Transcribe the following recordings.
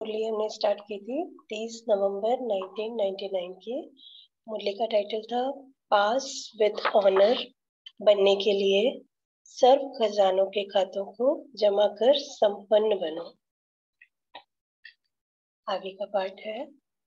मुरली हमने स्टार्ट की थी 30 नवंबर 1999 की। मुरली का टाइटल था पास विद ऑनर बनने के लिए सर्व खजानों के खातों को जमा कर संपन्न बनो। आगे का पार्ट है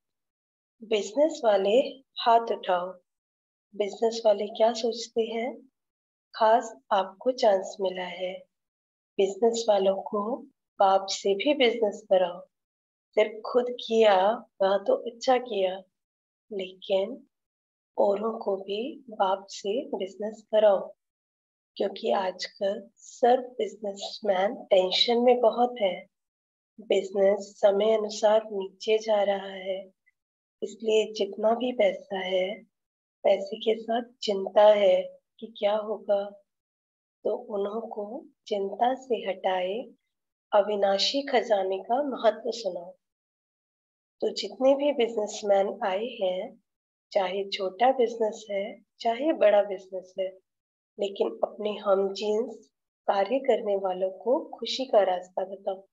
बिजनेस वाले हाथ उठाओ। बिजनेस वाले क्या सोचते हैं? खास आपको चांस मिला है। बिजनेस वालों को बाप से भी बिजनेस कराओ। सिर्फ खुद किया वह तो अच्छा किया, लेकिन औरों को भी बाप से बिजनेस कराओ, क्योंकि आजकल सब बिजनेसमैन टेंशन में बहुत है। बिजनेस समय अनुसार नीचे जा रहा है, इसलिए जितना भी पैसा है पैसे के साथ चिंता है कि क्या होगा। तो उन्हों को चिंता से हटाए अविनाशी खजाने का महत्व सुनाओ। तो जितने भी बिजनेसमैन आए हैं, चाहे छोटा बिजनेस है चाहे बड़ा बिजनेस है, लेकिन अपने हम जीन्स कार्य करने वालों को खुशी का रास्ता बताओ।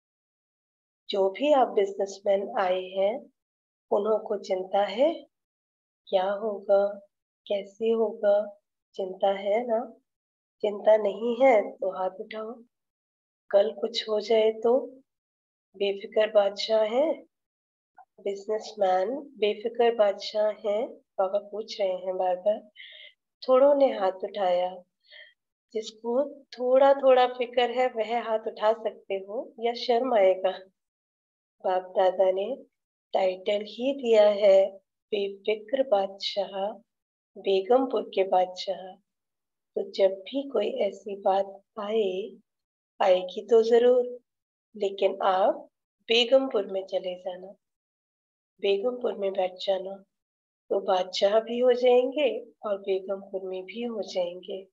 जो भी आप बिजनेसमैन आए हैं, उन्हों को चिंता है क्या होगा, कैसे होगा। चिंता है ना? चिंता नहीं है तो हाथ उठाओ। कल कुछ हो जाए तो बेफिक्र बादशाह है। बिजनेसमैन बेफिक्र बादशाह हैं? पापा पूछ रहे हैं बार बार। थोड़ों ने हाथ उठाया। जिसको थोड़ा थोड़ा फिक्र है वह हाथ उठा सकते हो या शर्म आएगा? बाप दादा ने टाइटल ही दिया है बेफिक्र बादशाह, बेगमपुर के बादशाह। तो जब भी कोई ऐसी बात आएगी तो जरूर, लेकिन आप बेगमपुर में चले जाना, बेगमपुर में बैठ जाना, तो बादशाह भी हो जाएंगे और बेगमपुर में भी हो जाएंगे।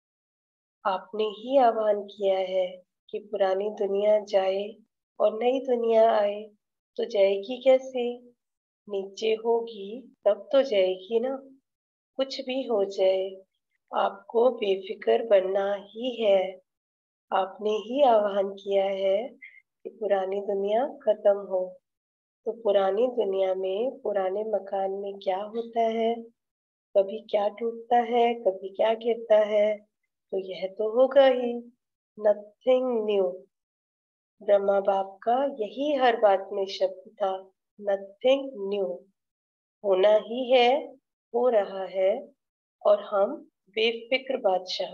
आपने ही आह्वान किया है कि पुरानी दुनिया जाए और नई दुनिया आए, तो जाएगी कैसे? नीचे होगी तब तो जाएगी ना। कुछ भी हो जाए, आपको बेफिक्र बनना ही है। आपने ही आह्वान किया है कि पुरानी दुनिया खत्म हो। तो पुरानी दुनिया में पुराने मकान में क्या होता है? कभी क्या टूटता है, कभी क्या गिरता है, तो यह तो होगा ही। Nothing new. ब्रह्मा बाप का यही हर बात में शब्द था, नथिंग न्यू। होना ही है, हो रहा है, और हम बेफिक्र बादशाह।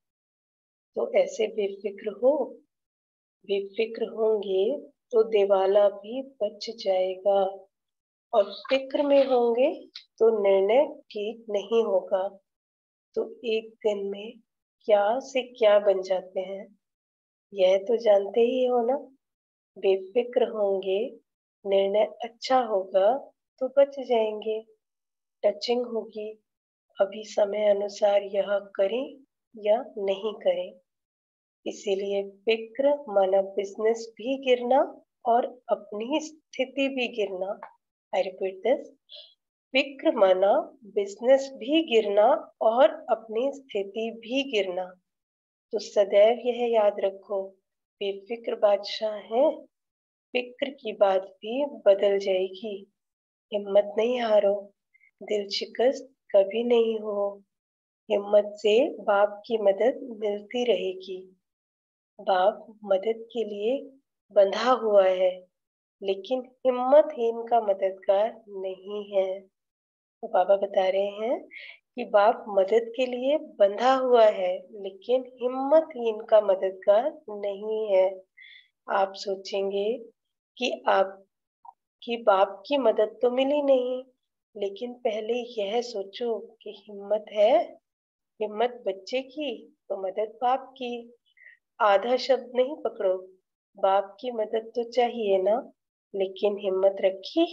तो ऐसे बेफिक्र हो, बेफिक्र होंगे तो दिवाला भी बच जाएगा, और फिक्र में होंगे तो निर्णय ठीक नहीं होगा। तो एक दिन में क्या से क्या बन जाते हैं, यह तो जानते ही हो ना। बेफिक्र होंगे, निर्णय अच्छा होगा तो बच जाएंगे। टचिंग होगी, अभी समय अनुसार यह करें या नहीं करें। इसीलिए फिक्र माना बिजनेस भी गिरना और अपनी स्थिति भी गिरना। आई रिपीट दिस, फिक्र माना बिजनेस भी गिरना और अपनी स्थिति भी गिरना। तो सदैव यह याद रखो, बेफिक्र बादशाह है, फिक्र की बात भी बदल जाएगी। हिम्मत नहीं हारो, दिल शिकस्त कभी नहीं हो। हिम्मत से बाप की मदद मिलती रहेगी। बाप मदद के लिए बंधा हुआ है, लेकिन हिम्मतहीन का मददगार नहीं है। तो बाबा बता रहे हैं कि बाप मदद के लिए बंधा हुआ है, लेकिन हिम्मतहीन का मददगार नहीं है। आप सोचेंगे कि आपकी बाप की मदद तो मिली नहीं, लेकिन पहले यह सोचो कि हिम्मत है। हिम्मत बच्चे की तो मदद बाप की। आधा शब्द नहीं पकड़ो, बाप की मदद तो चाहिए ना, लेकिन हिम्मत रखी।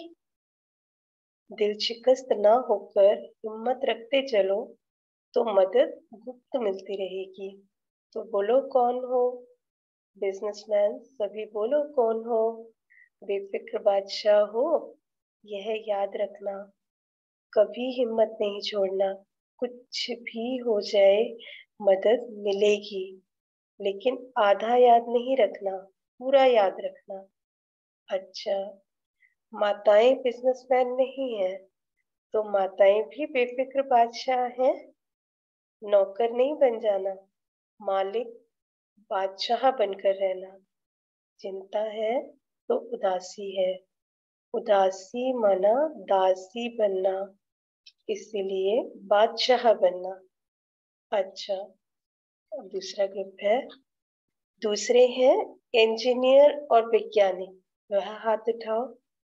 दिल शिकस्त ना होकर हिम्मत रखते चलो, तो मदद गुप्त मिलती रहेगी। तो बोलो कौन हो? बिजनेसमैन सभी बोलो कौन हो? बेफिक्र बादशाह हो? यह याद रखना, कभी हिम्मत नहीं छोड़ना। कुछ भी हो जाए मदद मिलेगी, लेकिन आधा याद नहीं रखना, पूरा याद रखना। अच्छा, माताएं बिजनेसमैन नहीं है तो माताएं भी बेफिक्र बादशाह हैं। नौकर नहीं बन जाना, मालिक बादशाह बनकर रहना। चिंता है तो उदासी है, उदासी माना दासी बनना, इसीलिए बादशाह बनना। अच्छा, अब दूसरा ग्रुप है। दूसरे हैं इंजीनियर और वैज्ञानिक, वह हाथ उठाओ।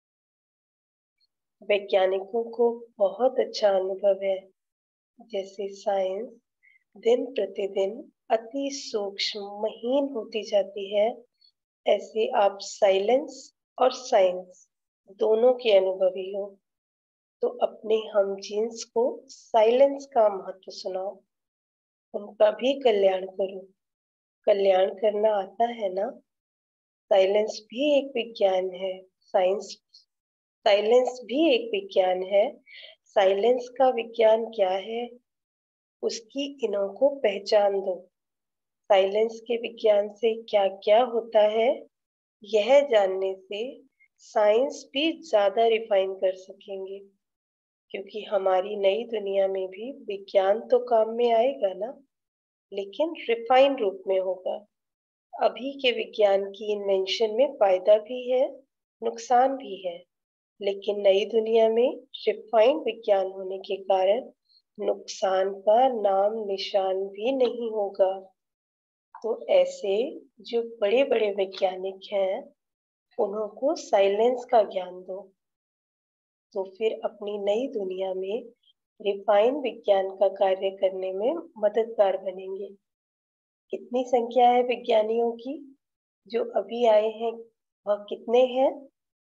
वैज्ञानिकों को बहुत अच्छा अनुभव है, जैसे साइंस दिन प्रतिदिन अति सूक्ष्म महीन होती जाती है, ऐसे आप साइलेंस और साइंस दोनों के अनुभवी हो। तो अपने हम जीन्स को साइलेंस का महत्व सुनाओ, उनका भी कल्याण करो। कल्याण करना आता है ना? साइलेंस भी एक विज्ञान है। साइंस साइलेंस भी एक विज्ञान है। साइलेंस का विज्ञान क्या है, उसकी इनों को पहचान दो। साइलेंस के विज्ञान से क्या क्या होता है, यह जानने से साइंस भी ज्यादा रिफाइन कर सकेंगे, क्योंकि हमारी नई दुनिया में भी विज्ञान तो काम में आएगा ना, लेकिन रिफाइन रूप में होगा। अभी के विज्ञान की इन्वेंशन में फायदा भी है, नुकसान भी है, लेकिन नई दुनिया में रिफाइंड विज्ञान होने के कारण नुकसान का नाम निशान भी नहीं होगा। तो ऐसे जो बड़े बड़े वैज्ञानिक हैं, उन्हों को साइलेंस का ज्ञान दो, तो फिर अपनी नई दुनिया में रिफाइन विज्ञान का कार्य करने में मददगार बनेंगे। कितनी संख्या है विज्ञानियों की जो अभी आए हैं, वह कितने हैं?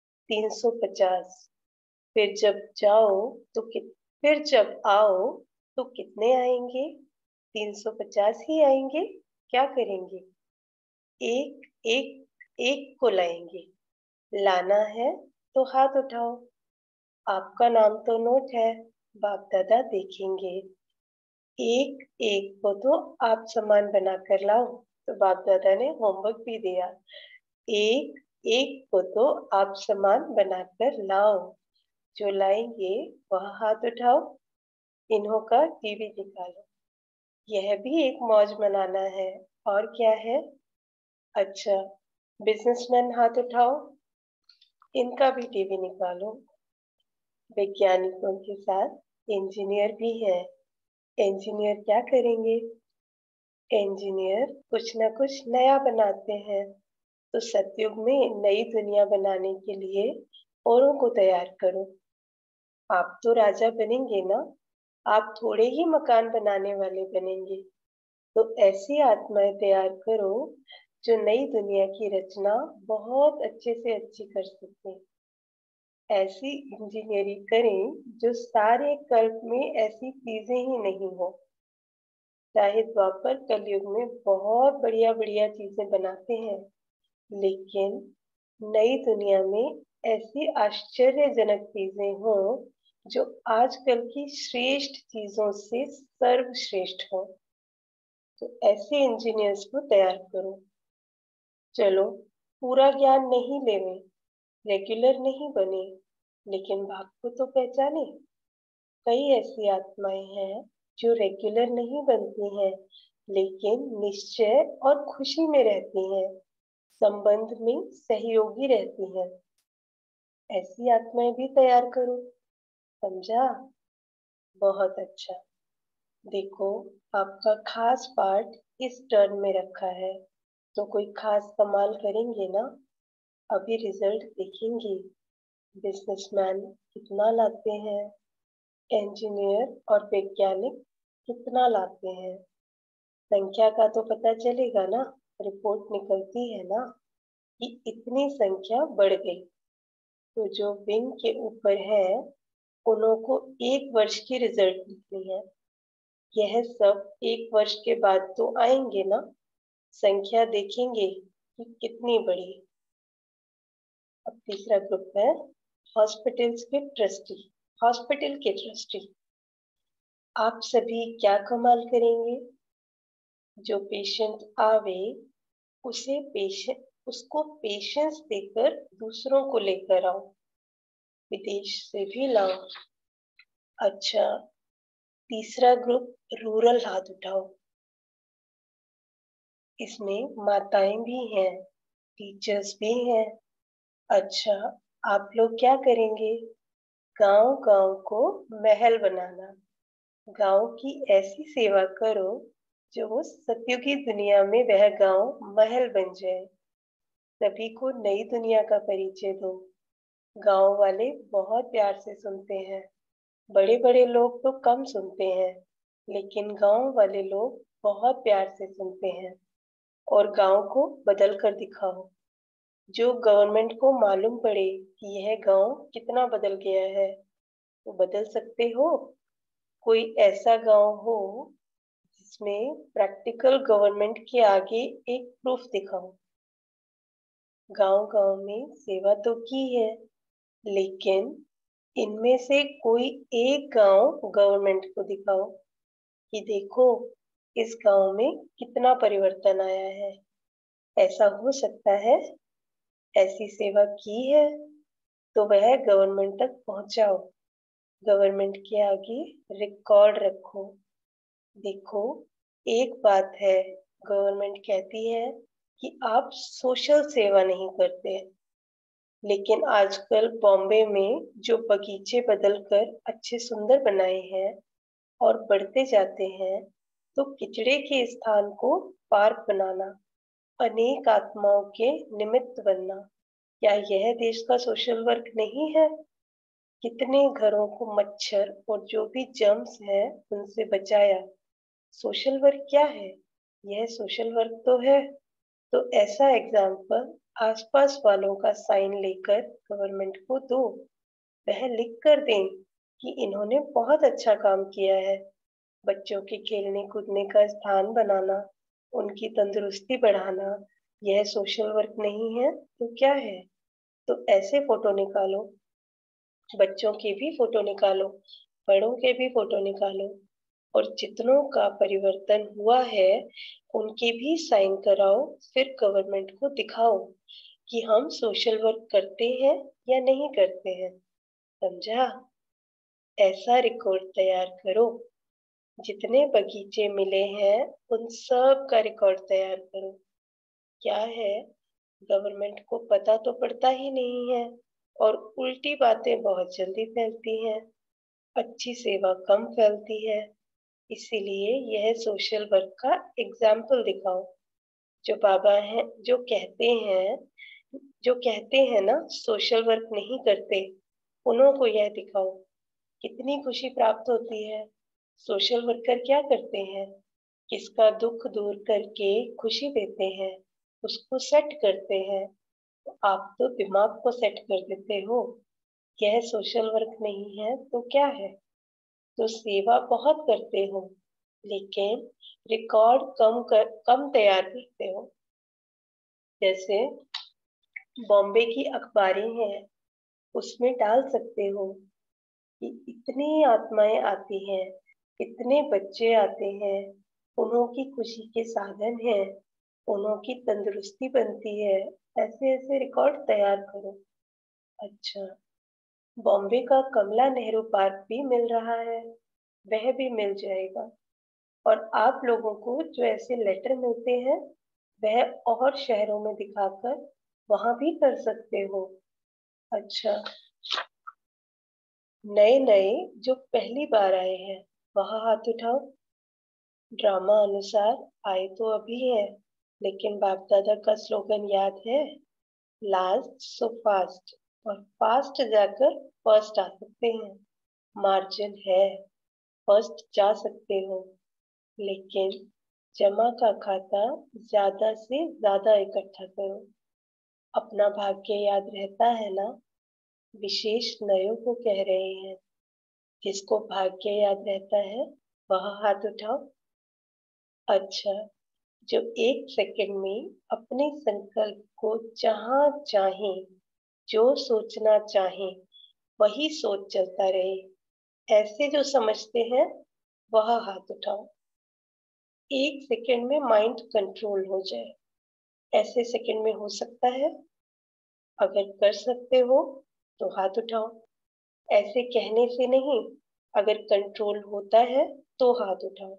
350। फिर जब जाओ तो फिर जब आओ तो कितने आएंगे? 350 ही आएंगे। क्या करेंगे? एक एक एक को लाएंगे। लाना है तो हाथ उठाओ, आपका नाम तो नोट है, बाप दादा देखेंगे। एक एक को तो आप सामान बनाकर लाओ, तो बाप दादा ने होमवर्क भी दिया। एक एक को तो आप सामान बनाकर लाओ, जो लाएंगे वह हाथ उठाओ, इन्हों का टीवी निकालो। यह भी एक मौज मनाना है, और क्या है? अच्छा, बिजनेसमैन हाथ उठाओ, इनका भी टीवी निकालो। वैज्ञानिकों के साथ इंजीनियर भी है। इंजीनियर क्या करेंगे? इंजीनियर कुछ ना कुछ नया बनाते हैं। तो सतयुग में नई दुनिया बनाने के लिए औरों को तैयार करो। आप तो राजा बनेंगे ना, आप थोड़े ही मकान बनाने वाले बनेंगे। तो ऐसी आत्माएं तैयार करो जो नई दुनिया की रचना बहुत अच्छे से अच्छी कर सके। ऐसी इंजीनियरिंग करें जो सारे कल्प में ऐसी चीजें ही नहीं हो। चाहे द्वापर कलयुग में बहुत बढ़िया बढ़िया चीजें बनाते हैं, लेकिन नई दुनिया में ऐसी आश्चर्यजनक चीजें हो जो आजकल की श्रेष्ठ चीजों से सर्वश्रेष्ठ हो। तो ऐसे इंजीनियर्स को तैयार करो। चलो, पूरा ज्ञान नहीं लेवे, रेगुलर नहीं बने, लेकिन भाग को तो पहचाने। कई ऐसी आत्माएं हैं जो रेगुलर नहीं बनती हैं, लेकिन निश्चय और खुशी में रहती हैं, संबंध में सहयोगी रहती हैं। ऐसी आत्माएं भी तैयार करो। समझा? बहुत अच्छा। देखो, आपका खास पार्ट इस टर्न में रखा है, तो कोई खास कमाल करेंगे ना? अभी रिजल्ट देखेंगे। बिजनेसमैन कितना लाते हैं, इंजीनियर और वैज्ञानिक कितना लाते हैं, संख्या का तो पता चलेगा ना। रिपोर्ट निकलती है ना कि इतनी संख्या बढ़ गई। तो जो विंग के ऊपर है, उन्हों को 1 वर्ष की रिजल्ट निकली है। यह सब 1 वर्ष के बाद तो आएंगे ना, संख्या देखेंगे कि कितनी बढ़ी। अब तीसरा ग्रुप है हॉस्पिटल्स के ट्रस्टी। हॉस्पिटल के ट्रस्टी आप सभी क्या कमाल करेंगे? जो पेशेंट आवे, उसको पेशेंस देकर दूसरों को लेकर आओ, विदेश से भी लाओ। अच्छा, तीसरा ग्रुप रूरल हाथ उठाओ। इसमें माताएं भी हैं, टीचर्स भी हैं। अच्छा, आप लोग क्या करेंगे? गांव-गांव को महल बनाना। गांव की ऐसी सेवा करो जो सत्युगी की दुनिया में वह गांव महल बन जाए। सभी को नई दुनिया का परिचय दो। गांव वाले बहुत प्यार से सुनते हैं। बड़े-बड़े लोग तो कम सुनते हैं, लेकिन गांव वाले लोग बहुत प्यार से सुनते हैं। और गांव को बदल कर दिखाओ। जो गवर्नमेंट को मालूम पड़े कि यह गांव कितना बदल गया है, तो बदल सकते हो। कोई ऐसा गांव हो जिसमें प्रैक्टिकल गवर्नमेंट के आगे एक प्रूफ दिखाओ। गांव-गांव में सेवा तो की है, लेकिन इनमें से कोई एक गांव गवर्नमेंट को दिखाओ कि देखो इस गांव में कितना परिवर्तन आया है। ऐसा हो सकता है। ऐसी सेवा की है तो वह गवर्नमेंट तक पहुंचाओ। गवर्नमेंट के आगे रिकॉर्ड रखो। देखो, एक बात है, गवर्नमेंट कहती है कि आप सोशल सेवा नहीं करते, लेकिन आजकल बॉम्बे में जो बगीचे बदलकर अच्छे सुंदर बनाए हैं और बढ़ते जाते हैं, तो किचड़े के स्थान को पार्क बनाना, अनेक आत्माओं के निमित्त बनना, क्या यह देश का सोशल वर्क नहीं है? कितने घरों को मच्छर और जो भी जर्म्स हैं उनसे बचाया। सोशल वर्क क्या है? यह सोशल वर्क तो है। तो ऐसा एग्जाम्पल आसपास वालों का साइन लेकर गवर्नमेंट को दो। वह लिख कर दें कि इन्होंने बहुत अच्छा काम किया है। बच्चों के खेलने कूदने का स्थान बनाना, उनकी तंदुरुस्ती बढ़ाना, यह सोशल वर्क नहीं है तो क्या है? तो ऐसे फोटो निकालो। बच्चों के भी फोटो निकालो, बड़ों के भी फोटो निकालो और जितनों का परिवर्तन हुआ है उनके भी साइन कराओ। फिर गवर्नमेंट को दिखाओ कि हम सोशल वर्क करते हैं या नहीं करते हैं। समझा? ऐसा रिकॉर्ड तैयार करो। जितने बगीचे मिले हैं उन सब का रिकॉर्ड तैयार करो। क्या है, गवर्नमेंट को पता तो पड़ता ही नहीं है और उल्टी बातें बहुत जल्दी फैलती हैं। अच्छी सेवा कम फैलती है। इसीलिए यह सोशल वर्क का एग्जाम्पल दिखाओ। जो बाबा हैं, जो कहते हैं ना सोशल वर्क नहीं करते, उन्हों को यह दिखाओ। कितनी खुशी प्राप्त होती है। सोशल वर्कर क्या करते हैं? किसका दुख दूर करके खुशी देते हैं, उसको सेट करते हैं। तो आप तो दिमाग को सेट कर देते हो। यह सोशल वर्क नहीं है तो क्या है? तो सेवा बहुत करते हो, लेकिन रिकॉर्ड कम तैयार करते हो। जैसे बॉम्बे की अखबारें हैं, उसमें डाल सकते हो कि इतनी आत्माएं आती हैं, इतने बच्चे आते हैं, उन्हों की खुशी के साधन हैं, उन्हों की तंदुरुस्ती बनती है। ऐसे ऐसे रिकॉर्ड तैयार करो। अच्छा, बॉम्बे का कमला नेहरू पार्क भी मिल रहा है, वह भी मिल जाएगा। और आप लोगों को जो ऐसे लेटर मिलते हैं, वह और शहरों में दिखाकर वहां भी कर सकते हो। अच्छा, नए नए जो पहली बार आए हैं, वहां हाथ उठाओ। ड्रामा अनुसार आए तो अभी है, लेकिन बाप दादा का स्लोगन याद है? लास्ट सो फास्ट, और फास्ट जाकर फर्स्ट आ सकते हैं। मार्जिन है, फर्स्ट जा सकते हो, लेकिन जमा का खाता ज्यादा से ज्यादा इकट्ठा करो। अपना भाग्य याद रहता है ना? विशेष नयों को कह रहे हैं। जिसको भाग्य याद रहता है वह हाथ उठाओ। अच्छा, जो एक सेकंड में अपने संकल्प को जहां चाहे, जो सोचना चाहे, वही सोच चलता रहे, ऐसे जो समझते हैं वह हाथ उठाओ। एक सेकंड में माइंड कंट्रोल हो जाए। ऐसे सेकंड में हो सकता है? अगर कर सकते हो तो हाथ उठाओ। ऐसे कहने से नहीं, अगर कंट्रोल होता है तो हाथ उठाओ।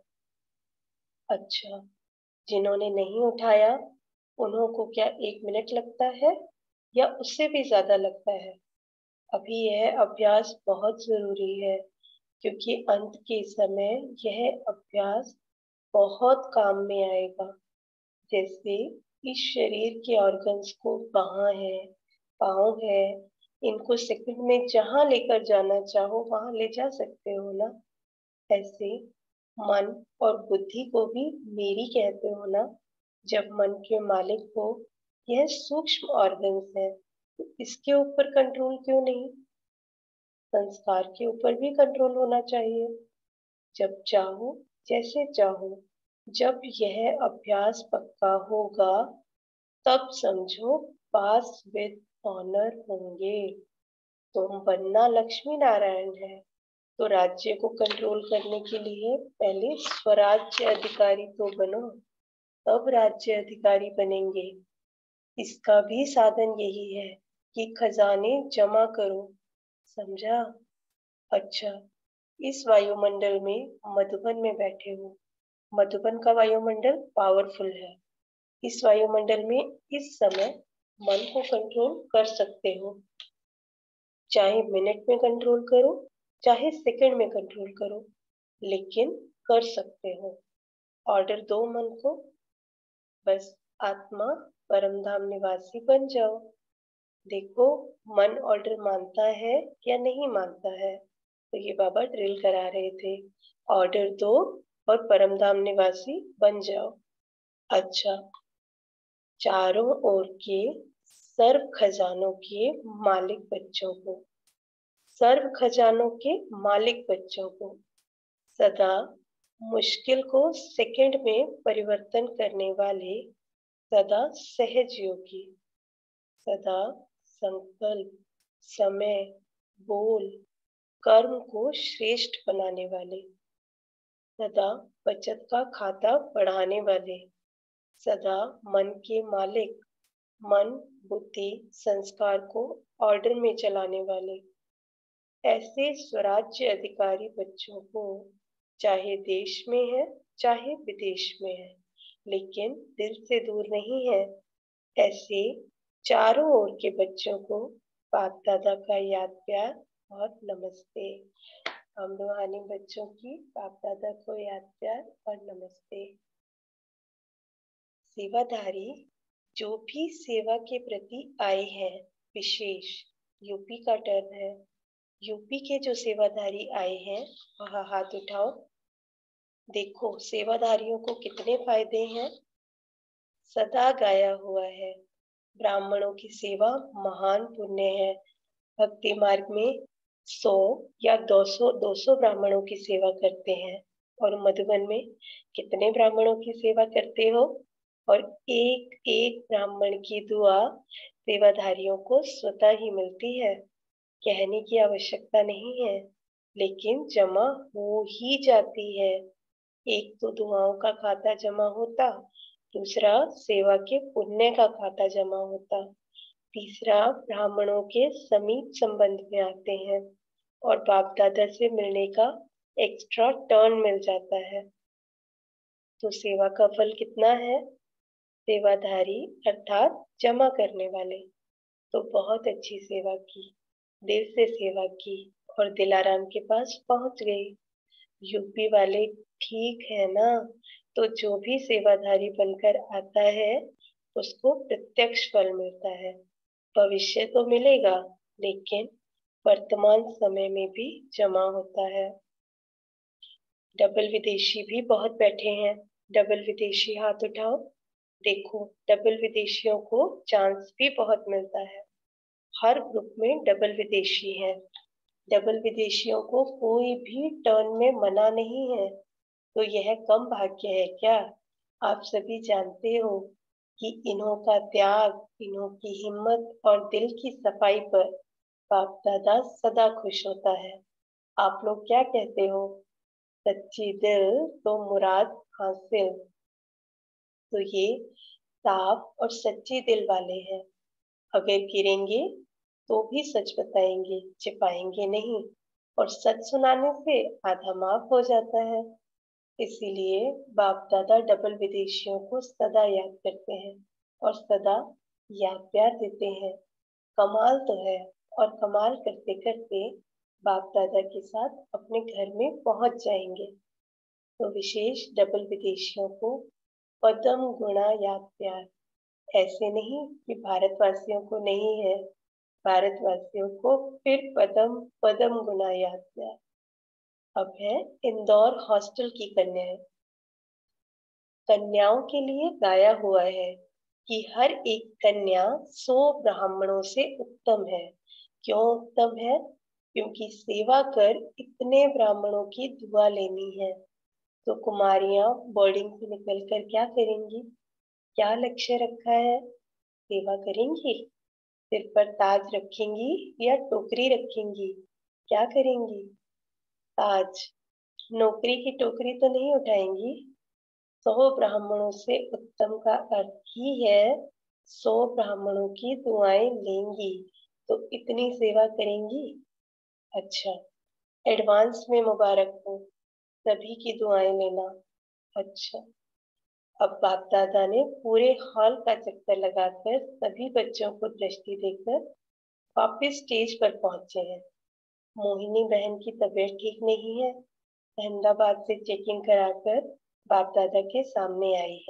अच्छा, जिन्होंने नहीं उठाया उन्हों को क्या 1 मिनट लगता है या उससे भी ज्यादा लगता है? अभी यह अभ्यास बहुत जरूरी है, क्योंकि अंत के समय यह अभ्यास बहुत काम में आएगा। जैसे इस शरीर के ऑर्गन्स को कहाँ है, पाँव है, इनको सेकंड में जहां लेकर जाना चाहो वहां ले जा सकते हो ना। ऐसे मन और बुद्धि को भी मेरी कहते हो ना। जब मन के मालिक हो, यह सूक्ष्म ऑर्गन्स है, तो इसके ऊपर कंट्रोल क्यों नहीं? संस्कार के ऊपर भी कंट्रोल होना चाहिए। जब चाहो, जैसे चाहो, जब यह अभ्यास पक्का होगा तब समझो पास विद ऑनर होंगे। तुम बनना लक्ष्मी नारायण है, तो राज्य को कंट्रोल करने के लिए पहले स्वराज्य अधिकारी तो बनो, तब राज्य अधिकारी बनेंगे। इसका भी साधन यही है कि खजाने जमा करो, समझा? अच्छा, इस वायुमंडल में मधुबन में बैठे हो। मधुबन का वायुमंडल पावरफुल है। इस वायुमंडल में इस समय मन को कंट्रोल कर सकते हो। चाहे मिनट में कंट्रोल करो, चाहे सेकंड में कंट्रोल करो, लेकिन कर सकते हो। ऑर्डर दो मन को, बस आत्मा परमधाम निवासी बन जाओ। देखो मन ऑर्डर मानता है या नहीं मानता है। तो ये बाबा ड्रिल करा रहे थे, ऑर्डर दो और परमधाम निवासी बन जाओ। अच्छा, चारों ओर के सर्व खजानों के मालिक बच्चों को, सर्व खजानों के मालिक बच्चों को सदा मुश्किल को सेकंड में परिवर्तन करने वाले, सदा सहज योगी, सदा संकल्प, समय, बोल, कर्म को श्रेष्ठ बनाने वाले, सदा बचत का खाता बढ़ाने वाले, सदा मन के मालिक, मन, बुद्धि, संस्कार को ऑर्डर में चलाने वाले, ऐसे स्वराज्य अधिकारी बच्चों को चाहे देश में है चाहे विदेश में है, लेकिन दिल से दूर नहीं है, ऐसे चारों ओर के बच्चों को बाप दादा का याद प्यार और नमस्ते। हम रूहानी बच्चों की बाप दादा को याद प्यार और नमस्ते। सेवाधारी जो भी सेवा के प्रति आए हैं, विशेष यूपी का टर्न है, यूपी के जो सेवाधारी आए हैं वह हाथ उठाओ। देखो सेवाधारियों को कितने फायदे हैं। सदा गाया हुआ है, ब्राह्मणों की सेवा महान पुण्य है। भक्ति मार्ग में 100 या 200 ब्राह्मणों की सेवा करते हैं, और मधुबन में कितने ब्राह्मणों की सेवा करते हो? और एक एक ब्राह्मण की दुआ सेवाधारियों को स्वतः ही मिलती है, कहने की आवश्यकता नहीं है, लेकिन जमा हो ही जाती है। एक तो दुआओं का खाता जमा होता, दूसरा सेवा के पुण्य का खाता जमा होता, तीसरा ब्राह्मणों के समीप संबंध में आते हैं, और बाप दादा से मिलने का एक्स्ट्रा टर्न मिल जाता है। तो सेवा का फल कितना है? सेवाधारी अर्थात जमा करने वाले तो बहुत अच्छी सेवा की, दिल से सेवा की और दिलाराम के पास पहुंच गई। यूपी वाले ठीक है ना? तो जो भी सेवाधारी बनकर आता है उसको प्रत्यक्ष फल मिलता है। भविष्य तो मिलेगा, लेकिन वर्तमान समय में भी जमा होता है। डबल विदेशी भी बहुत बैठे हैं। डबल विदेशी हाथ उठाओ। देखो डबल विदेशियों को चांस भी बहुत मिलता है। हर ग्रुप में डबल विदेशी है। डबल विदेशियों को कोई भी टर्न में मना नहीं है। तो यह कम भाग्य है क्या? आप सभी जानते हो कि इन्हों का त्याग, इन्हों की हिम्मत और दिल की सफाई पर बाप दादा सदा खुश होता है। आप लोग क्या कहते हो? सच्ची दिल तो मुराद हासिल। तो ये साफ और सच्चे दिल वाले हैं। अगर गिरेंगे तो भी सच बताएंगे, छिपाएंगे नहीं। और सच सुनाने से आधा माफ हो जाता है। इसीलिए बाप दादा डबल विदेशियों को सदा याद करते हैं और सदा याद प्यार देते हैं। कमाल तो है। और कमाल करते करते बाप दादा के साथ अपने घर में पहुंच जाएंगे। तो विशेष डबल विदेशियों को पदम गुणा याद प्यार। ऐसे नहीं कि भारतवासियों को नहीं है, भारतवासियों को फिर पदम पदम गुणा याद प्यार। अब है इंदौर हॉस्टल की कन्याएं। कन्याओं के लिए गाया हुआ है कि हर एक कन्या 100 ब्राह्मणों से उत्तम है। क्यों उत्तम है? क्योंकि सेवा कर इतने ब्राह्मणों की दुआ लेनी है। तो कुमारियां बोर्डिंग से निकलकर क्या करेंगी? क्या लक्ष्य रखा है? सेवा करेंगी? सिर पर ताज रखेंगी या टोकरी रखेंगी? क्या करेंगी? ताज। नौकरी की टोकरी तो नहीं उठाएंगी। 100 ब्राह्मणों से उत्तम का अर्थ ही है 100 ब्राह्मणों की दुआएं लेंगी। तो इतनी सेवा करेंगी। अच्छा, एडवांस में मुबारक हो, सभी की दुआएं लेना। अच्छा, अब बाप दादा ने पूरे हॉल का चक्कर लगाकर सभी बच्चों को दृष्टि देकर वापस स्टेज पर पहुंचे हैं। मोहिनी बहन की तबीयत ठीक नहीं है। अहमदाबाद से चेकिंग कराकर बाप दादा के सामने आई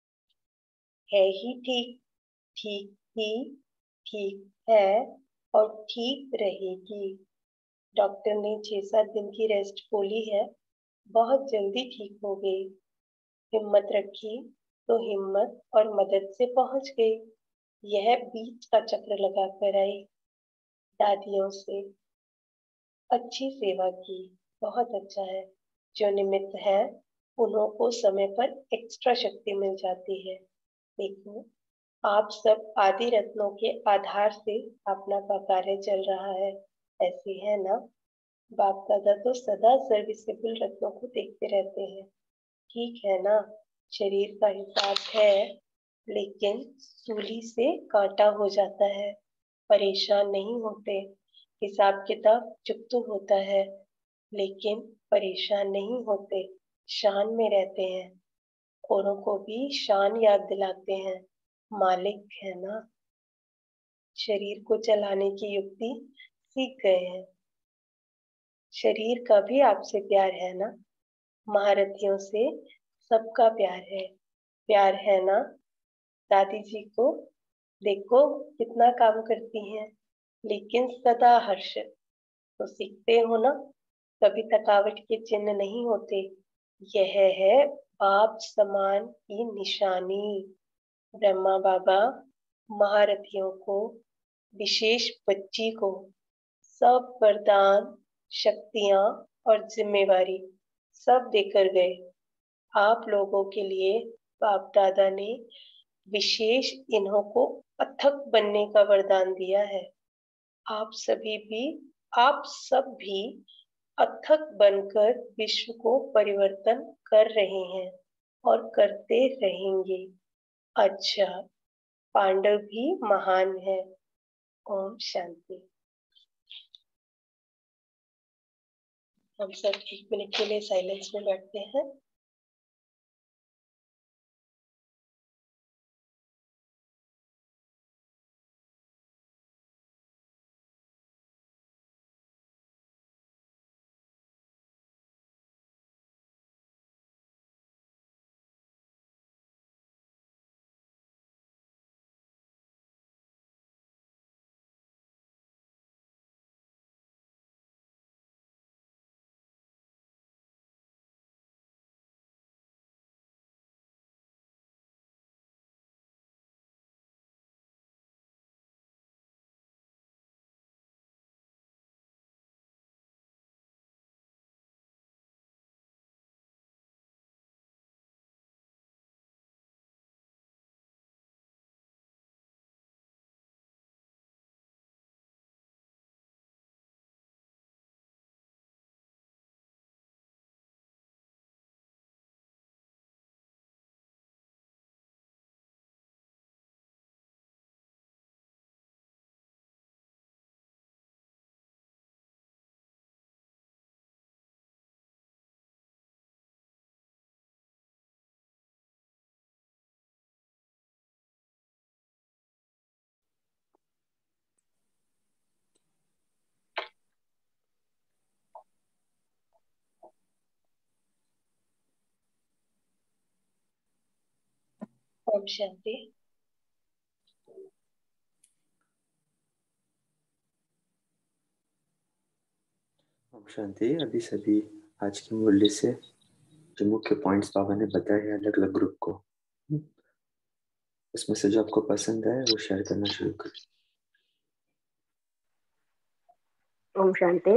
है ही ठीक। ठीक ही ठीक है और ठीक रहेगी। डॉक्टर ने 6-7 दिन की रेस्ट बोली है। बहुत जल्दी ठीक हो गई। हिम्मत रखी तो हिम्मत और मदद से पहुंच गई। यह बीच का चक्र लगा कर आई। दादियों से अच्छी सेवा की, बहुत अच्छा है। जो निमित्त है उन्हों को समय पर एक्स्ट्रा शक्ति मिल जाती है। देखो, आप सब आदि रत्नों के आधार से स्थापना का कार्य चल रहा है। ऐसे है ना? बाप दादा तो सदा सर्विसेबल रत्नों को देखते रहते हैं। ठीक है ना? शरीर का हिसाब है, लेकिन सूली से कांटा हो जाता है। परेशान नहीं होते। हिसाब किताब चुप तो होता है, लेकिन परेशान नहीं होते। शान में रहते हैं। औरों को भी शान याद दिलाते हैं। मालिक है ना? शरीर को चलाने की युक्ति सीख गए हैं। शरीर का भी आपसे प्यार है ना? महारथियों से सबका प्यार है। प्यार है ना? दादी जी को देखो कितना काम करती हैं, लेकिन सदा हर्ष। तो सीखते हो ना? कभी थकावट के चिन्ह नहीं होते। यह है बाप समान की निशानी। ब्रह्मा बाबा महारथियों को, विशेष बच्ची को सब वरदान, शक्तियां और जिम्मेवारी सब देकर गए। आप लोगों के लिए बाप दादा ने विशेष इन्हों को अथक बनने का वरदान दिया है। आप सभी भी, आप सब भी अथक बनकर विश्व को परिवर्तन कर रहे हैं और करते रहेंगे। अच्छा, पांडव भी महान है। ओम शांति। हम सब 1 मिनट के लिए साइलेंस में बैठते हैं। ओम शांति। ओम शांति। अभी सभी आज की मुरली से जो मुख्य पॉइंट्स बाबा ने बताए हैं अलग अलग ग्रुप को, उसमें से जो आपको पसंद है वो शेयर करना शुरू करें। ओम शांति।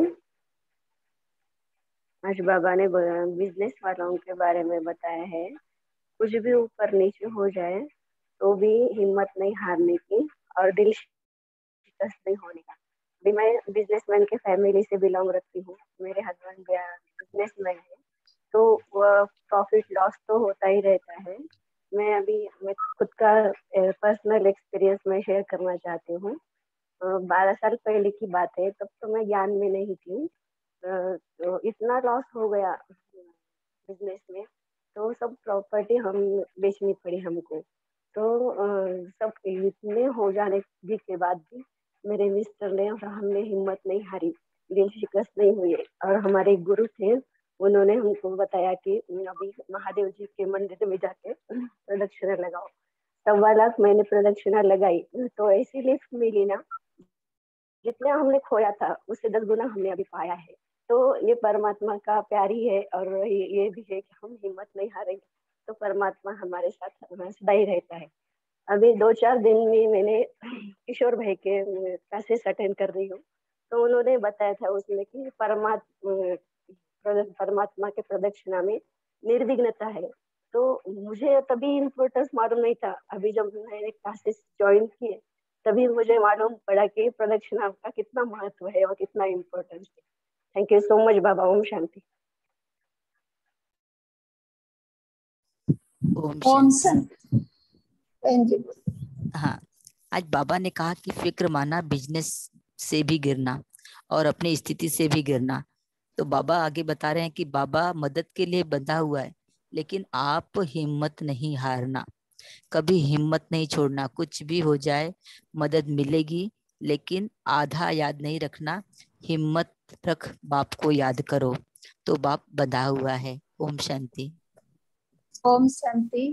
आज बाबा ने बिजनेस वालों के बारे में बताया है। कुछ भी ऊपर नीचे हो जाए तो भी हिम्मत नहीं हारने की और दिल शिकस्त नहीं होने का। अभी मैं बिजनेसमैन के फैमिली से बिलोंग रखती हूँ। मेरे हस्बैंड बिजनेसमैन है, तो प्रॉफिट लॉस तो होता ही रहता है। मैं खुद का पर्सनल एक्सपीरियंस में शेयर करना चाहती हूँ। 12 साल पहले की बात है, तब तो मैं ज्ञान में नहीं थी। तो इतना लॉस हो गया बिजनेस में, तो सब प्रॉपर्टी हम बेचनी पड़ी हमको। तो सब इतने हो जाने के बाद भी मेरे मिस्टर ने और हमने हिम्मत नहीं हारी, दिल शिकस्त नहीं हुई। और हमारे गुरु थे, उन्होंने हमको बताया कि अभी महादेव जी के मंदिर में जाके प्रदक्षिणा लगाओ। 1.25 लाख मैंने प्रदक्षिणा लगाई, तो ऐसी लिफ्ट मिली ना, जितना हमने खोया था उससे 10 गुना हमने अभी पाया है। तो ये परमात्मा का प्यार ही है, और ये भी है कि हम हिम्मत नहीं हारेंगे तो परमात्मा हमारे साथ सदा ही रहता है। अभी 2-4 दिन में मैंने किशोर भाई के क्लासेस अटेंड कर रही हूँ, तो उन्होंने बताया था उसमें कि परमात्मा के प्रदक्षिणा में निर्विघ्नता है। तो मुझे तभी इम्पोर्टेंस मालूम नहीं था। अभी जब मैंने क्लासेस ज्वाइन किए तभी मुझे मालूम पड़ा कि प्रदक्षिणा का कितना महत्व है और कितना इम्पोर्टेंस है। थैंक यू सो मच बाबा। ओम शांति। ओम शांति। हाँ, आज बाबा ने कहा कि फिक्र माना बिजनेस से भी गिरना और अपनी स्थिति से भी गिरना। तो बाबा आगे बता रहे हैं कि बाबा मदद के लिए बंधा हुआ है, लेकिन आप हिम्मत नहीं हारना, कभी हिम्मत नहीं छोड़ना। कुछ भी हो जाए मदद मिलेगी, लेकिन आधा याद नहीं रखना, हिम्मत रख, बाप को याद करो। तो बाप बंधा हुआ है। ओम शांति। ओम शांति।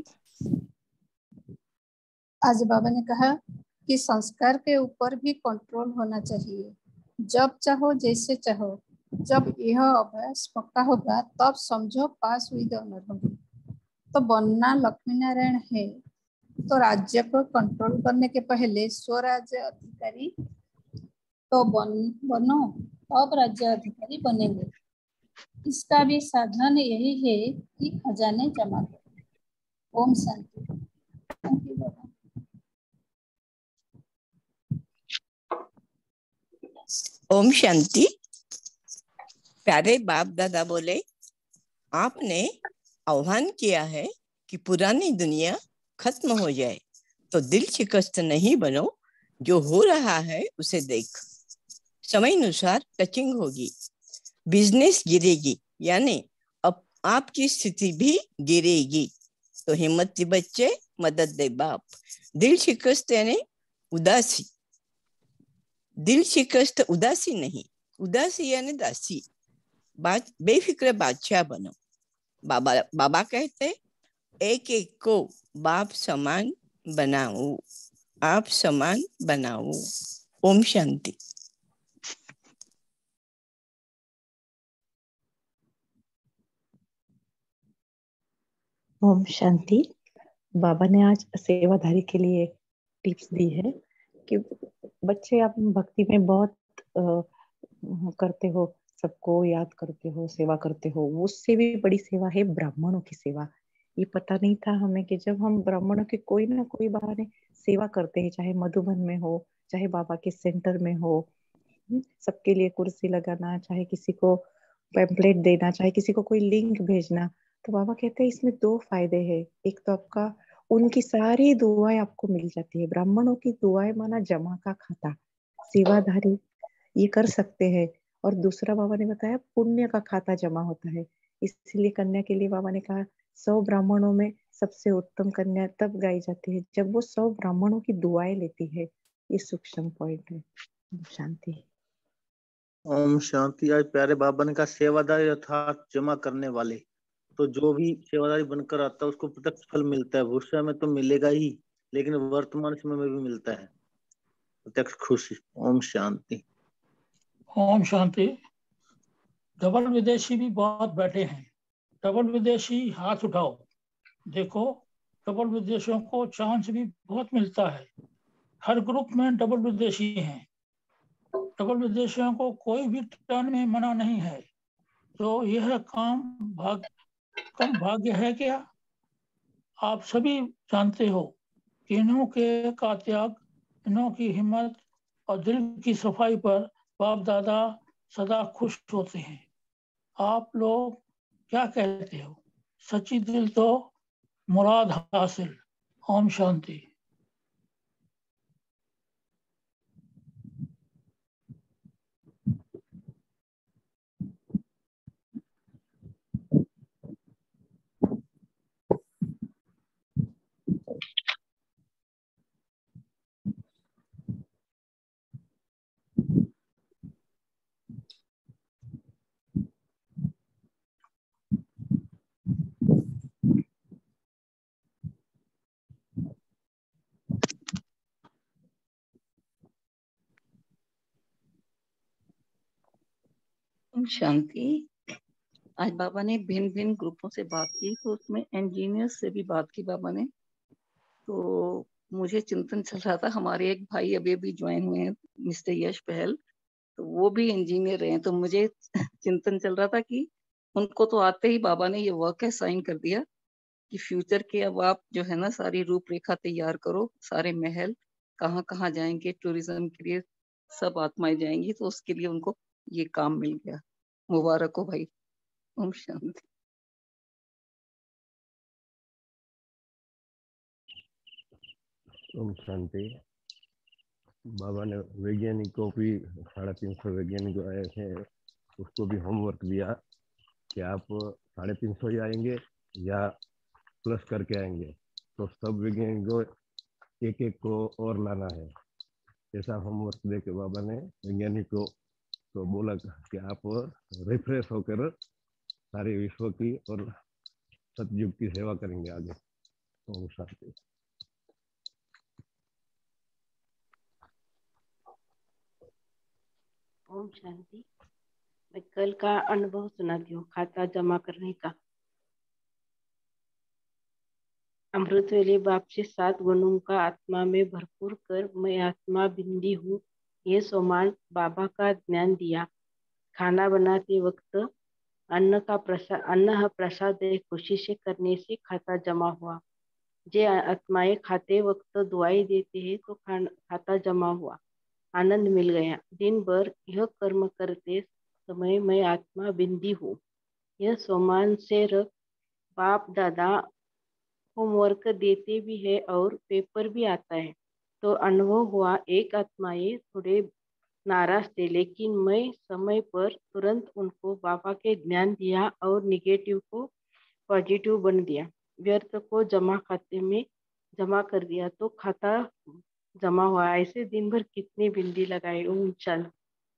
आज बाबा ने कहा कि संस्कार के ऊपर भी कंट्रोल होना चाहिए। जब चाहो जैसे चाहो, जब यह अभ्यास पक्का होगा तब समझो पास विद ऑनर होगी। तो बनना लक्ष्मी नारायण है, तो राज्य को कंट्रोल करने के पहले स्वराज्य अधिकारी तो बनो, तब राज्य अधिकारी बनेंगे। इसका भी साधन यही है कि खजाने जमा करो। ओम शांति। थैंक यू बाबा। ओम शांति। प्यारे बाप दादा बोले, आपने आह्वान किया है कि पुरानी दुनिया खत्म हो जाए, तो दिल शिकस्त नहीं बनो, जो हो रहा है उसे देख। समय अनुसार टचिंग होगी, बिजनेस गिरेगी, यानी अब आपकी स्थिति भी गिरेगी। तो हिम्मती बच्चे, मदद दे बाप। दिल शिकस्त यानी उदासी, दिल शिकस्त उदासी नहीं, उदासी यानी दासी। बेफिक्र बादशाह बनो। बाबा कहते, एक एक को बाप समान बनाओ, आप समान बनाओ। ओम शांति। ओम शांति। बाबा ने आज सेवाधारी के लिए टिप्स दी है कि बच्चे आप भक्ति में बहुत करते हो, सबको याद करते हो, सेवा करते हो। उससे भी बड़ी सेवा है ब्राह्मणों की सेवा। ये पता नहीं था हमें कि जब हम ब्राह्मणों की कोई ना कोई बहाने सेवा करते हैं, चाहे मधुबन में हो, चाहे बाबा के सेंटर में हो, सबके लिए कुर्सी लगाना, चाहे किसी को पैम्पलेट देना, चाहे किसी को कोई लिंक भेजना, तो बाबा कहते हैं इसमें 2 फायदे हैं। एक तो आपका उनकी सारी दुआएं आपको मिल जाती है। ब्राह्मणों की दुआएं माना जमा का खाता, सेवाधारी ये कर सकते हैं। और दूसरा बाबा ने बताया पुण्य का खाता जमा होता है। इसलिए कन्या के लिए बाबा ने कहा 100 ब्राह्मणों में सबसे उत्तम कन्या तब गाई जाती है जब वो 100 ब्राह्मणों की दुआएं लेती है। ये सूक्ष्म पॉइंट है। शांति। ओम शांति। आज प्यारे बाबा ने कहा सेवादारी अर्थात जमा करने वाले। तो जो भी सेवादारी बनकर आता है उसको प्रत्यक्ष फल मिलता है, भविष्य में तो मिलेगा ही, लेकिन वर्तमान समय में भी मिलता है प्रत्यक्ष खुशी। ओम शांति। ओम शांति। डबल विदेशी भी बहुत बैठे हैं। डबल विदेशी हाथ उठाओ। देखो, डबल विदेशियों को चांस भी बहुत मिलता है। हर ग्रुप में डबल विदेशी हैं। डबल विदेशियों को कोई भी टर्न में मना नहीं है। तो यह काम कम भाग्य है क्या? आप सभी जानते हो कि इन्हों के का त्याग, इन्हों की हिम्मत और दिल की सफाई पर बाप दादा सदा खुश होते हैं। आप लोग क्या कहते हो? सच्ची दिल तो मुराद हासिल। ओम शांति। शांति। आज बाबा ने भिन्न भिन्न ग्रुपों से बात की, तो उसमें इंजीनियर्स से भी बात की बाबा ने। तो मुझे चिंतन चल रहा था, हमारे एक भाई अभी अभी ज्वाइन हुए हैं, मिस्टर यश पहल, तो वो भी इंजीनियर रहे हैं। तो मुझे चिंतन चल रहा था कि उनको तो आते ही बाबा ने ये वर्क असाइन कर दिया कि फ्यूचर के अब आप जो है ना सारी रूपरेखा तैयार करो, सारे महल कहाँ कहाँ जाएंगे, टूरिज्म के लिए सब आत्माएं जाएंगी, तो उसके लिए उनको ये काम मिल गया। मुबारक हो भाई। ओम शांति। ओम शांति। बाबा ने वैज्ञानिकों भी 350 वैज्ञानिक जो आए थे उसको भी होमवर्क दिया कि आप 350 ही आएंगे या प्लस करके आएंगे। तो सब वैज्ञानिकों एक एक को और लाना है, ऐसा होमवर्क दे के बाबा ने वैज्ञानिकों को बोला कि आप रिफ्रेश होकर सारे विश्व की और सतयुग की सेवा करेंगे आगे। ओम शांति। ओम शांति। मैं कल का अनुभव सुनाती हूँ, खाता जमा करने का। अमृत वेले बाप से 7 गुणों का आत्मा में भरपूर कर मैं आत्मा बिंदी हूँ, ये सोमान बाबा का ज्ञान दिया। खाना बनाते वक्त अन्न प्रसाद खुशी से करने से खाता जमा हुआ। जे आत्माएं खाते वक्त दुआई देते हैं तो खाता जमा हुआ, आनंद मिल गया। दिन भर यह कर्म करते समय मैं आत्मा बिंदी हूँ, यह सोमान से रख बाप दादा होमवर्क देते भी है और पेपर भी आता है। तो अनुभव हुआ, एक आत्माएं थोड़े नाराज थे, लेकिन मैं समय पर तुरंत उनको बाबा के ज्ञान दिया और निगेटिव को पॉजिटिव बन दिया। व्यर्थ को जमा खाते में जमा कर दिया तो खाता जमा हुआ। ऐसे दिन भर कितनी बिंदी लगाए। ओम शांति।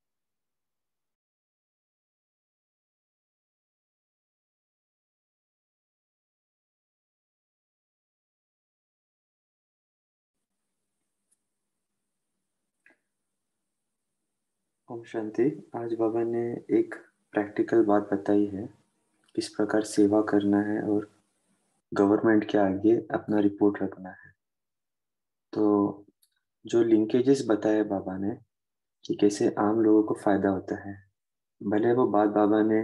ओम शांति। आज बाबा ने एक प्रैक्टिकल बात बताई है, किस प्रकार सेवा करना है और गवर्नमेंट के आगे अपना रिपोर्ट रखना है। तो जो लिंकेजेस बताए बाबा ने कि कैसे आम लोगों को फायदा होता है, भले वो बात बाबा ने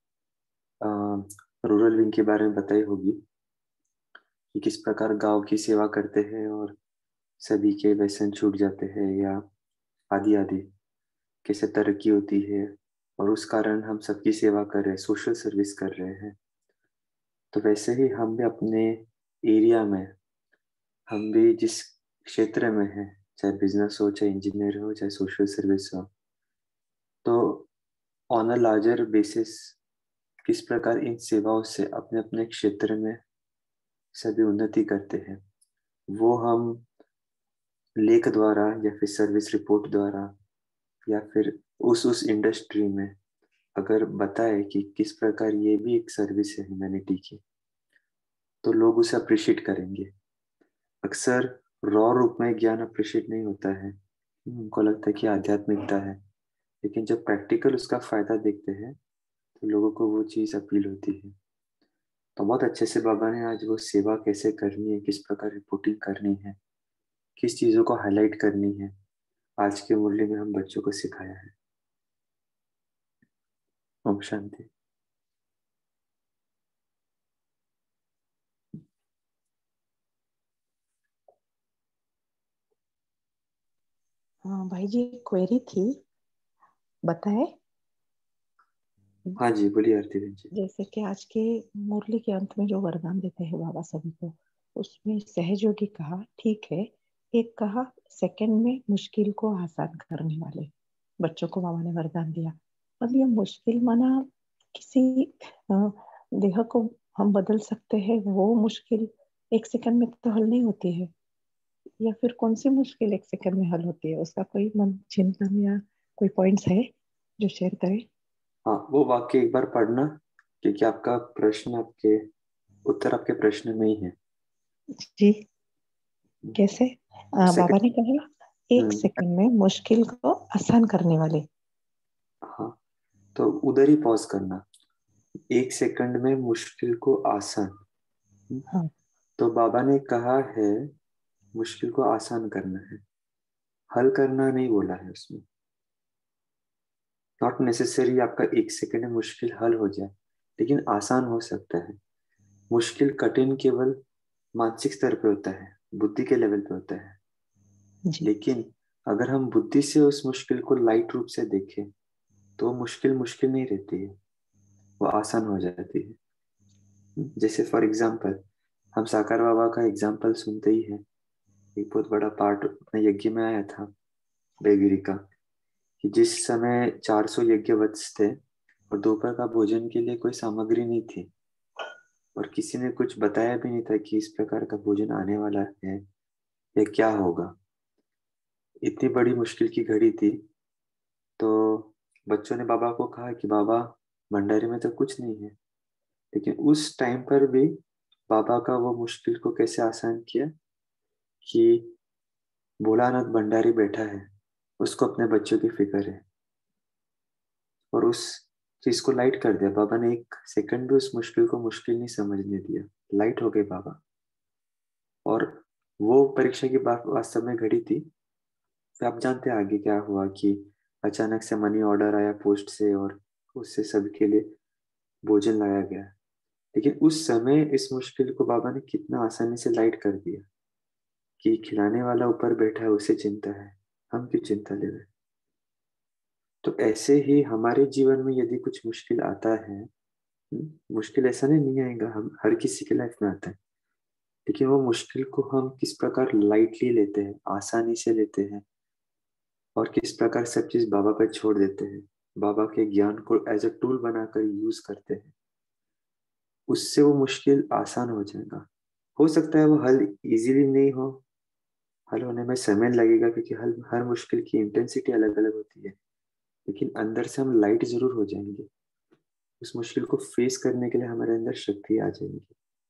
रूरल विंग के बारे में बताई होगी कि किस प्रकार गांव की सेवा करते हैं और सभी के व्यसन छूट जाते हैं या आदि आदि, कैसे तरक्की होती है और उस कारण हम सबकी सेवा कर रहे हैं, सोशल सर्विस कर रहे हैं। तो वैसे ही हम भी अपने एरिया में, हम भी जिस क्षेत्र में हैं, चाहे बिजनेस हो, चाहे इंजीनियर हो, चाहे सोशल सर्विस हो, तो ऑन अ लार्जर बेसिस किस प्रकार इन सेवाओं से अपने अपने क्षेत्र में सभी उन्नति करते हैं, वो हम लेख द्वारा या फिर सर्विस रिपोर्ट द्वारा या फिर उस इंडस्ट्री में अगर बताए कि किस प्रकार ये भी एक सर्विस है ह्यूमैनिटी की, तो लोग उसे अप्रिशिएट करेंगे। अक्सर रॉ रूप में ज्ञान अप्रिशिएट नहीं होता है, उनको लगता है कि आध्यात्मिकता है, लेकिन जब प्रैक्टिकल उसका फायदा देखते हैं तो लोगों को वो चीज अपील होती है। तो बहुत अच्छे से बाबा ने आज वो सेवा कैसे करनी है, किस प्रकार रिपोर्टिंग करनी है, किस चीजों को हाईलाइट करनी है, आज के मुरली में हम बच्चों को सिखाया है। ओम शांति। हाँ भाई जी, क्वेरी थी, बताए। हाँ जी बोलिए आरती बहन जी। जैसे कि आज के मुरली के अंत में जो वरदान देते हैं बाबा सभी को, उसमें सहयोगी कहा, ठीक है। एक कहा सेकंड में मुश्किल को आसान करने वाले बच्चों को बाबा ने वरदान दिया। अब ये मुश्किल माना किसी देह को हम बदल सकते हैं, वो मुश्किल एक सेकंड में तो हल नहीं होती है, या फिर कौन सी मुश्किल एक सेकंड में हल होती है? उसका कोई मन चिंतन या कोई पॉइंट्स है जो शेयर करें? हाँ, वो वाक्य एक बार पढ़ना, क्योंकि आपका प्रश्न, आपके उत्तर आपके प्रश्न में ही है। जी कैसे? बाबा ने कहा एक हम्म, सेकंड में मुश्किल को आसान करने वाले। हाँ, तो उधर ही पॉज करना, एक सेकंड में मुश्किल को आसान। हाँ। तो बाबा ने कहा है मुश्किल को आसान करना है, हल करना नहीं बोला है उसमें। नॉट नेसेसरी आपका एक सेकंड में मुश्किल हल हो जाए, लेकिन आसान हो सकता है। मुश्किल कठिन केवल मानसिक स्तर पे होता है, बुद्धि के लेवल पे होता है, लेकिन अगर हम बुद्धि से उस मुश्किल को लाइट रूप से देखें तो मुश्किल मुश्किल नहीं रहती है, वो आसान हो जाती है। जैसे फॉर एग्जाम्पल हम साकार बाबा का एग्जाम्पल सुनते ही है। एक बहुत बड़ा पार्ट अपने यज्ञ में आया था बेगिरी का, कि जिस समय 400 यज्ञवत्स थे और दोपहर का भोजन के लिए कोई सामग्री नहीं थी, और किसी ने कुछ बताया भी नहीं था कि इस प्रकार का भोजन आने वाला है या क्या होगा। इतनी बड़ी मुश्किल की घड़ी थी, तो बच्चों ने बाबा को कहा कि बाबा भंडारे में तो कुछ नहीं है, लेकिन उस टाइम पर भी बाबा का वो मुश्किल को कैसे आसान किया कि भोलानाथ भंडारी बैठा है, उसको अपने बच्चों की फिक्र है, और उस चीज को लाइट कर दिया। बाबा ने एक सेकंड भी उस मुश्किल को मुश्किल नहीं समझने दिया, लाइट हो गए बाबा। और वो परीक्षा की बात वास्तव में घड़ी थी। फिर आप जानते हैं आगे क्या हुआ, कि अचानक से मनी ऑर्डर आया पोस्ट से, और उससे सबके लिए भोजन लाया गया। लेकिन उस समय इस मुश्किल को बाबा ने कितना आसानी से लाइट कर दिया, कि खिलाने वाला ऊपर बैठा है, उसे चिंता है, हम क्यों चिंता ले रहे। तो ऐसे ही हमारे जीवन में यदि कुछ मुश्किल आता है, मुश्किल ऐसा नहीं आएगा, हम हर किसी के लाइफ में आता है, लेकिन वो मुश्किल को हम किस प्रकार लाइटली लेते हैं, आसानी से लेते हैं, और किस प्रकार सब चीज बाबा पर छोड़ देते हैं, बाबा के ज्ञान को एज अ टूल बनाकर यूज करते हैं, उससे वो मुश्किल आसान हो जाएगा। हो सकता है वो हल इजीली नहीं हो, हल होने में समय लगेगा, क्योंकि हर मुश्किल की इंटेंसिटी अलग अलग होती है, लेकिन अंदर से हम लाइट जरूर हो जाएंगे। उस मुश्किल को फेस करने के लिए हमारे अंदर शक्ति आ जाएगी।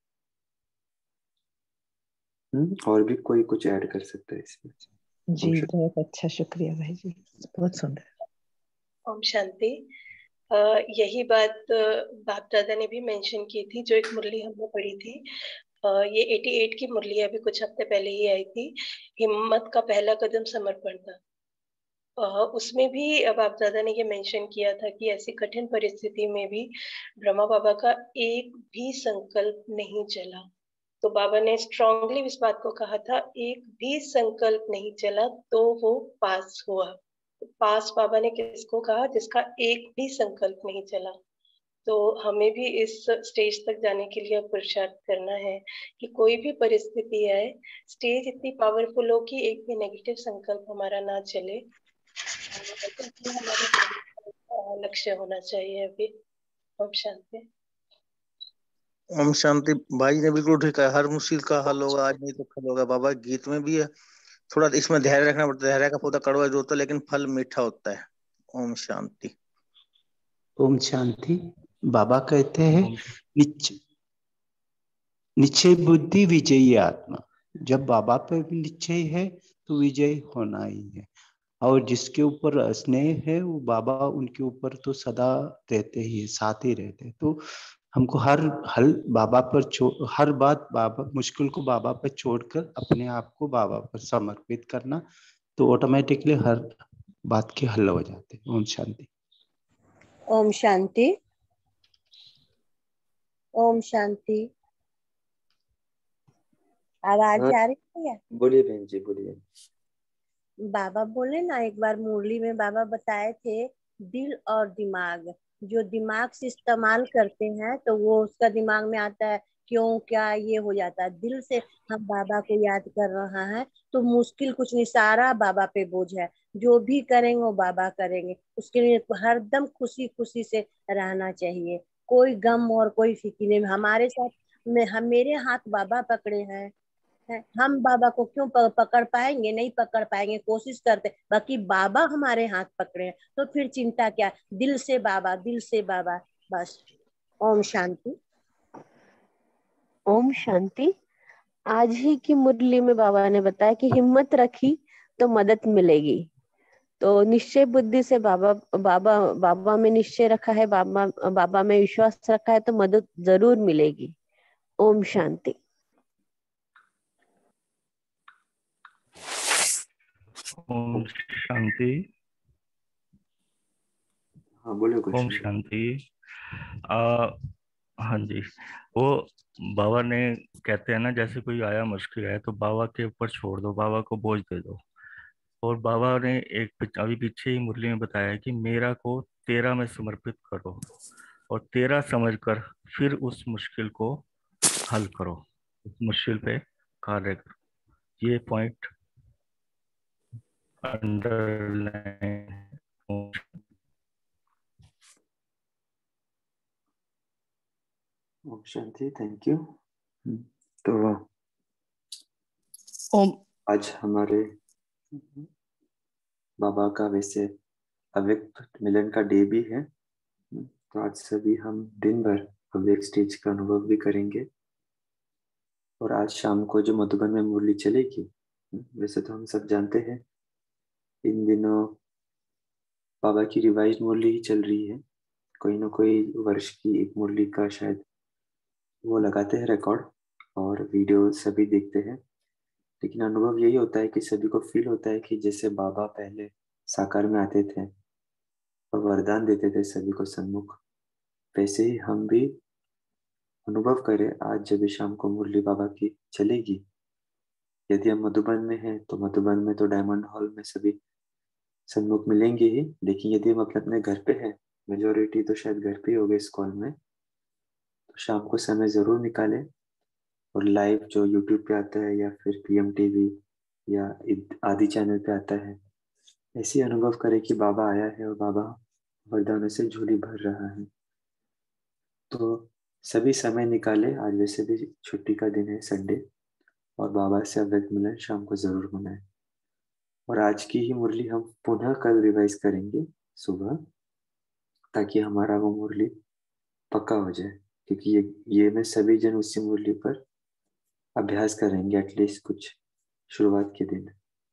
और भी कोई कुछ ऐड कर सकता है इसमें? जी बहुत अच्छा, शुक्रिया भाई जी, बहुत सुंदर। ओम शांति। यही बात बाप दादा ने भी मेंशन की थी, जो एक मुरली हमने पढ़ी थी। ये 88 की मुरली अभी कुछ हफ्ते पहले ही आई थी, हिम्मत का पहला कदम समर्पण था। उसमें भी बाप दादा ने ये मेंशन किया था कि ऐसी कठिन परिस्थिति में भी ब्रह्मा बाबा का एक भी संकल्प नहीं चला। तो बाबा ने स्ट्रांगली इस बात को कहा था, एक भी संकल्प नहीं चला तो वो पास हुआ। पास बाबा ने किसको कहा? जिसका एक भी संकल्प नहीं चला। तो हमें भी इस स्टेज तक जाने के लिए पुरुषार्थ करना है कि कोई भी परिस्थिति आए, स्टेज इतनी पावरफुल हो कि एक भी नेगेटिव संकल्प हमारा ना चले। हमारा लक्ष्य होना चाहिए अभी। ओम शांति। ओम शांति। भाई ने बिल्कुल ठीक है, हर मुश्किल का हल होगा, आज नहीं तो कल होगा। बाबा गीत में भी है, थोड़ा इसमें धैर्य रखना पड़ता है। धैर्य का पौधा कड़वा जो होता है, लेकिन फल मीठा होता है। ओम शांति। ओम शांति। बाबा कहते हैं निश्चय बुद्धि विजयी आत्मा। जब बाबा पे भी निश्चय है तो विजय होना ही है, और जिसके ऊपर स्नेह है वो बाबा उनके ऊपर तो सदा रहते ही है, साथ ही रहते हैं। तो हमको हर बाबा पर हर बात बाबा मुश्किल को बाबा पर छोड़कर अपने आप को बाबा पर समर्पित करना, तो ऑटोमेटिकली हर बात के हल हो जाते हैं। ओम शांति। ओम शांति। ओम शांति। आवाज हाँ आ रही है क्या? बोलिए बहन जी, बोलिए। बाबा बोले ना, एक बार मुरली में बाबा बताए थे दिल और दिमाग। जो दिमाग से इस्तेमाल करते हैं तो वो उसका दिमाग में आता है क्यों क्या ये हो जाता है। दिल से हम बाबा को याद कर रहा है तो मुश्किल कुछ नहीं, सारा बाबा पे बोझ है। जो भी करेंगे वो बाबा करेंगे। उसके लिए हरदम खुशी खुशी से रहना चाहिए। कोई गम और कोई फिक्र नहीं। हमारे साथ हम मेरे हाथ बाबा पकड़े हैं, हम बाबा को क्यों पकड़ पाएंगे? नहीं पकड़ पाएंगे, कोशिश करते, बाकी बाबा हमारे हाथ पकड़े हैं तो फिर चिंता क्या। दिल से बाबा, दिल से बाबा, बस। ओम शांति। ओम शांति। आज ही की मुरली में बाबा ने बताया कि हिम्मत रखी तो मदद मिलेगी। तो निश्चय बुद्धि से बाबा बाबा बाबा में निश्चय रखा है, बाबा बाबा में विश्वास रखा है तो मदद जरूर मिलेगी। ओम शांति। ओम शांति। हाँ बोलो। ओम शांति। हाँ जी, वो बाबा ने कहते हैं ना, जैसे कोई आया मुश्किल है तो बाबा के ऊपर छोड़ दो, बाबा को बोझ दे दो। और बाबा ने अभी पीछे ही मुरली में बताया कि मेरा को तेरा में समर्पित करो और तेरा समझकर फिर उस मुश्किल को हल करो, उस मुश्किल पे कार्य करो। ये पॉइंट अंडरलाइन। ओम शांति, थैंक यू। तो आज हमारे बाबा का वैसे अव्यक्त मिलन का डे भी है, तो आज सभी हम दिन भर अव्यक्त स्टेज का अनुभव भी करेंगे। और आज शाम को जो मधुबन में मुरली चलेगी, वैसे तो हम सब जानते हैं इन दिनों बाबा की रिवाइज मुरली ही चल रही है। कोई ना कोई वर्ष की एक मुरली का शायद वो लगाते हैं रिकॉर्ड, और वीडियो सभी देखते हैं। लेकिन अनुभव यही होता है कि सभी को फील होता है कि जैसे बाबा पहले साकार में आते थे और वरदान देते थे सभी को सन्मुख, वैसे ही हम भी अनुभव करें आज जब भी शाम को मुरली बाबा की चलेगी। यदि हम मधुबन में हैं तो मधुबन में तो डायमंड हॉल में सभी सन्मुख मिलेंगे ही, लेकिन यदि हम अपने अपने घर पे हैं, मेजोरिटी तो शायद घर पे ही होगा इस कॉल में, तो शाम को समय जरूर निकालें और लाइव जो यूट्यूब पे आता है या फिर पीएम टीवी या आदि चैनल पे आता है, ऐसी अनुभव करें कि बाबा आया है और बाबा वरदानों से झोली भर रहा है। तो सभी समय निकाले, आज वैसे भी छुट्टी का दिन है संडे, और बाबा से अव्यक्त मिलन शाम को जरूर होना है। और आज की ही मुरली हम पुनः कल रिवाइज करेंगे सुबह, ताकि हमारा वो मुरली पक्का हो जाए, क्योंकि ये में सभी जन उसी मुरली पर अभ्यास करेंगे एटलीस्ट कुछ शुरुआत के दिन।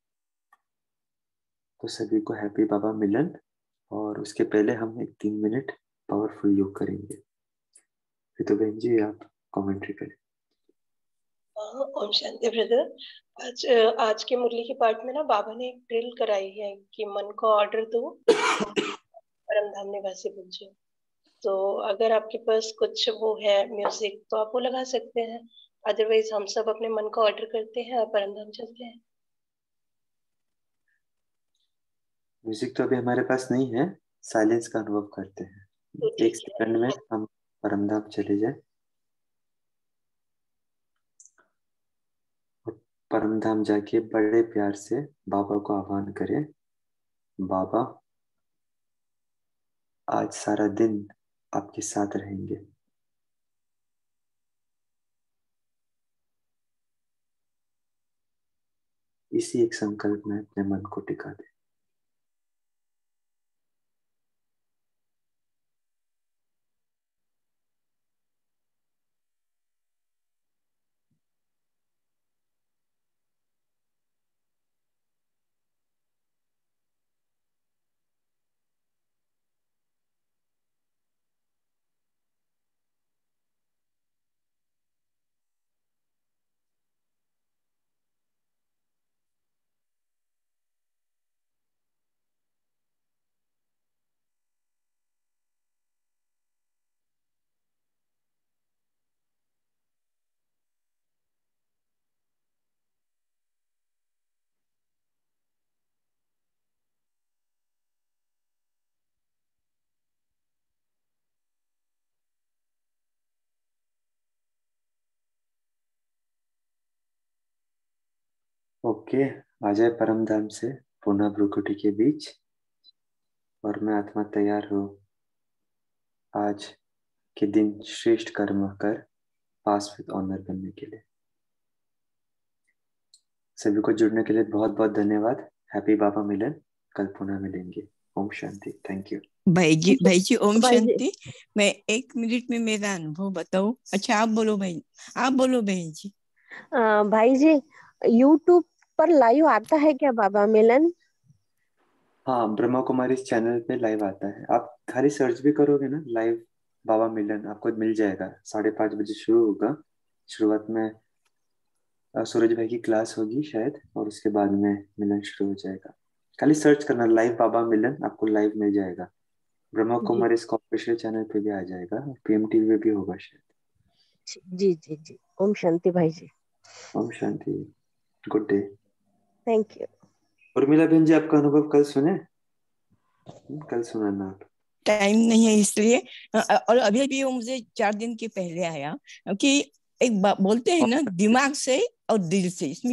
तो सभी को हैप्पी बाबा मिलन। और उसके पहले हम एक 3 मिनट पावरफुल योग करेंगे। फिर तो बहन जी आप कमेंट्री करें। ओम शांति ब्रदर। आज के मुरली के पार्ट में ना बाबा ने एक ड्रिल कराई है कि मन को ऑर्डर दो, परम धाम निवासी बन जाओ। तो अगर आपके पास कुछ वो है म्यूजिक तो आप वो लगा सकते हैं, अदरवाइज हम सब अपने मन को ऑर्डर करते हैं और परम धाम चलते हैं। म्यूजिक तो अभी हमारे पास नहीं है, साइलेंस का अनुभव करते हैं। तो 1 सेकंड में हम परमधाम चले जाए। परमधाम जाके बड़े प्यार से बाबा को आह्वान करें, बाबा आज सारा दिन आपके साथ रहेंगे। इसी एक संकल्प में अपने मन को टिका दे। ओके, आ जाए परम धाम से पुनः भ्रुकुटी के बीच, और मैं आत्मा तैयार हूँ आज के दिन श्रेष्ठ कर्म कर पास विद ऑनर बनने के लिए। सभी को जुड़ने के लिए बहुत बहुत धन्यवाद। हैप्पी बाबा मिलन, कल पुनः मिलेंगे। ओम शांति। थैंक यू भाई जी ओम शांति। मैं 1 मिनट में मेरा अनुभव बताऊं? अच्छा आप बोलो भाई, आप बोलो बहन जी। भाई जी, यूट्यूब पर लाइव आता है क्या बाबा मिलन? हाँ, ब्रह्मा कुमारी चैनल पे लाइव आता है। आप खाली सर्च भी करोगे ना लाइव बाबा मिलन, आपको मिल जाएगा। 5:30 बजे शुरू होगा। शुरुआत में सूरज भाई की क्लास होगी शायद, और उसके बाद में मिलन शुरू हो जाएगा। खाली सर्च करना लाइव बाबा मिलन, आपको लाइव मिल जाएगा। ब्रह्मा कुमारी इसका ऑफिशियल चैनल पे भी आ जाएगा, पीएमटीवी पे भी होगा शायद। जी जी जी, ओम शांति भाई जी। ओम शांति, good day. Thank you. Urmila बहन जी, आपका अनुभव कल सुने? कल सुनाना आप। टाइम नहीं है इसलिए। और अभी भी वो मुझे 4 दिन के पहले आया कि एक बोलते हैं ना, दिमाग से और दिल से, इसमें